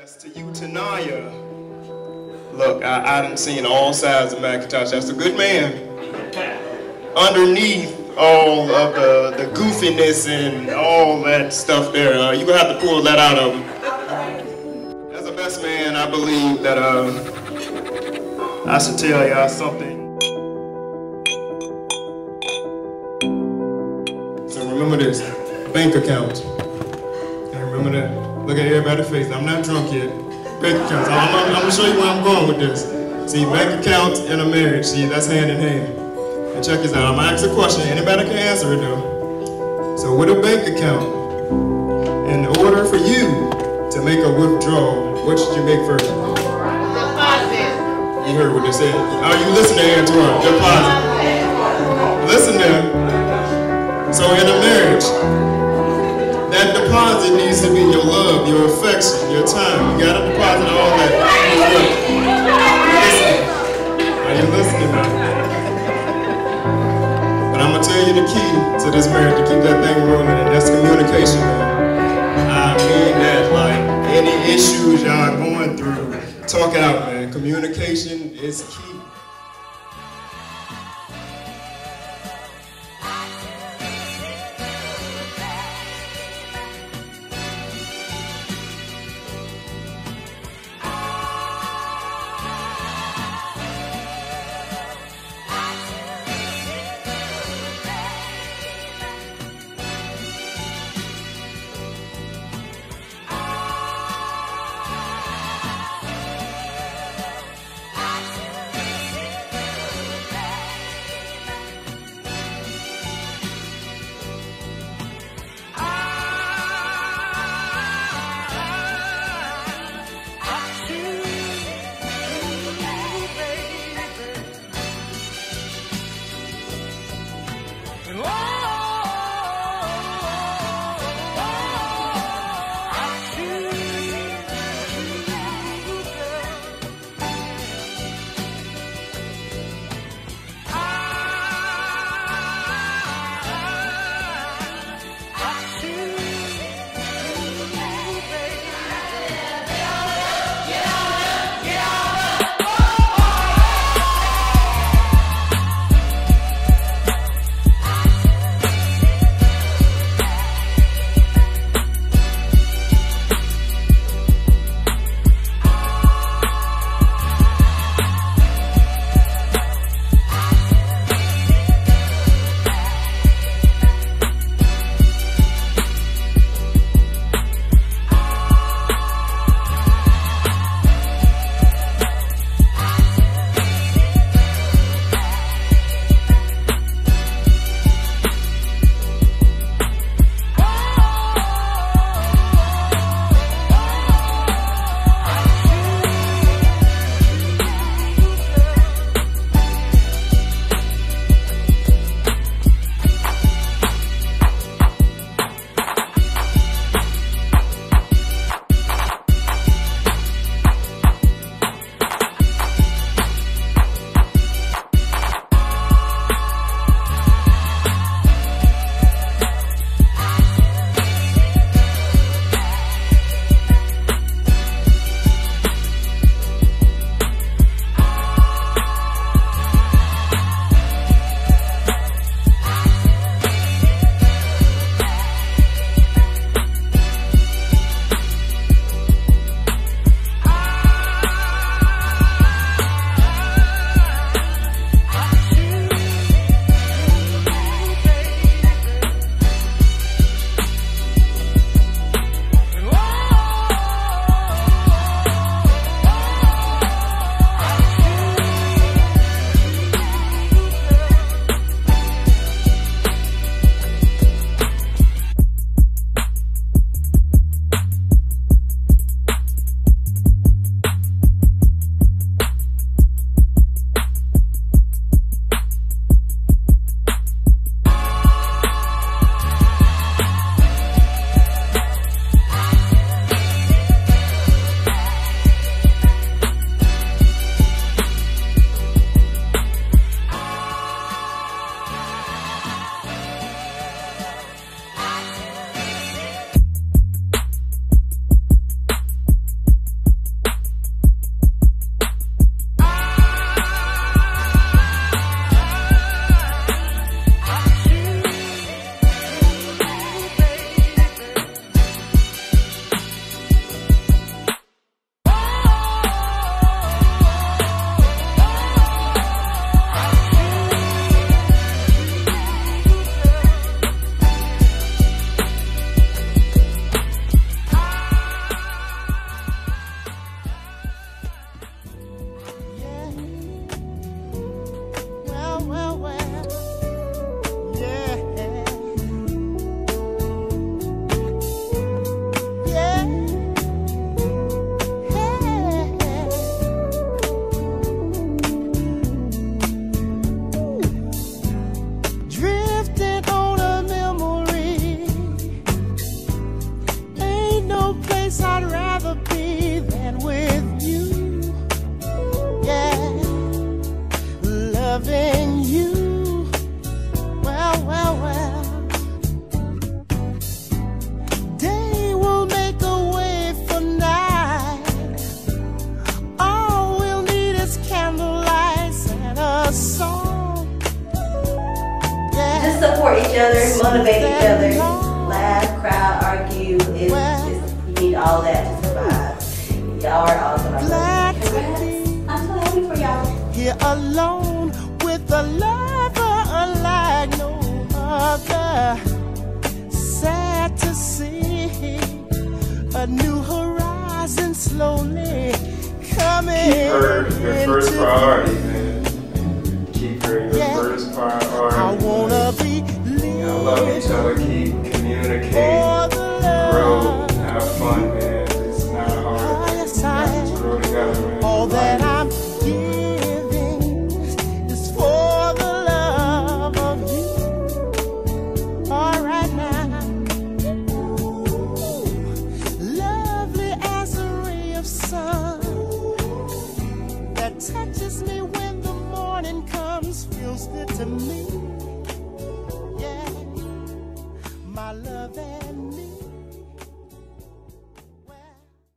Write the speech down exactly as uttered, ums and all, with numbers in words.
As to you, Tanaya, look, I, I done seen all sides of Macintosh. That's a good man. Underneath all of the, the goofiness and all that stuff there, uh, you're gonna have to pull that out of him. As a best man, I believe that uh, I should tell y'all something. So remember this, bank account. And remember that. Look at everybody's face. I'm not drunk yet. Bank accounts. I'm, I'm, I'm gonna show you where I'm going with this. See, bank account and a marriage. See, that's hand in hand. And check this out. I'm gonna ask a question. Anybody can answer it though. So with a bank account, in order for you to make a withdrawal, what should you make first? Deposit. You heard what they said. Are you listening, Antoine? Deposit. Listen there. So in a marriage, that deposit needs to be your love, your affection, your time. You gotta deposit all that. Listen. Are you listening now? But I'm gonna tell you the key to this marriage to keep that thing rolling, and that's communication, man. I mean that, like, any issues y'all going through, talk it out, man. Communication is key. motivate each other, laugh, cry, argue. It's just, you need all that to survive. Y'all are awesome. I'm so happy for y'all. Here alone with a lover unlike no other. Sad to see a new horizon slowly coming. Keep her your first priority, man. Keep her your Yeah. first priority. I wanna be Y'all love each other,